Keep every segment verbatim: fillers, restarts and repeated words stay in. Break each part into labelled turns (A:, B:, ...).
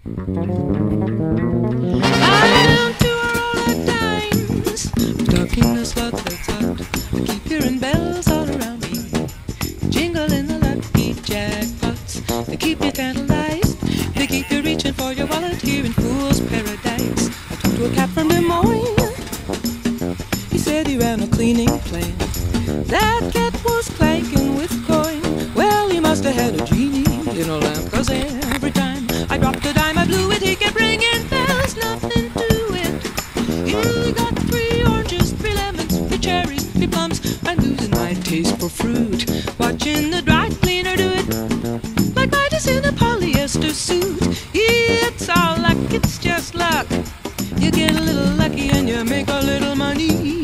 A: down to a roll of dimes, stuck in a slot that's hot. I keep hearing bells all around me, jingling the lucky jackpots. They keep you tantalized, they keep you reaching for your wallet here in Fool's Paradise. I talked to a cat from Des Moines, he said he ran a cleaning plant. That cat was clanking with coin, well he must have had a genie in a lamp, 'cause every time I dropped a dime I blew it, he kept ringing bells, nothing to it. He got three oranges, three lemons, three cherries, three plums. I'm losing my taste for fruit, watching the dry cleaner do it like Midas in a polyester suit. It's all luck, it's just luck. You get a little lucky and you make a little money.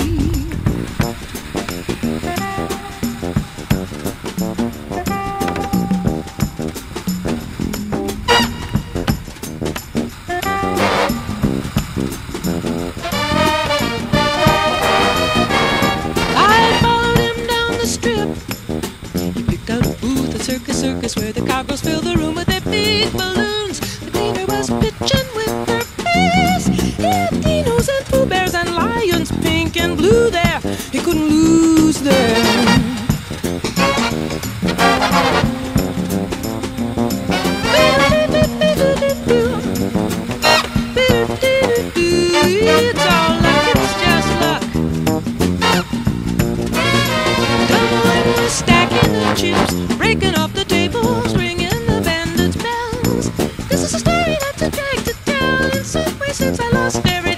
A: Circus, circus, where the cowgirls fill the room with their big balloons. The cleaner was pitching with her face. He had dinos and Pooh Bears and lions, pink and blue there. He couldn't lose there. It's all luck, it's just luck. Tumbling, stacking the chips, breaking off the tables, ringing the bandits' bells. This is a story that's a drag to tell. In some way since I lost every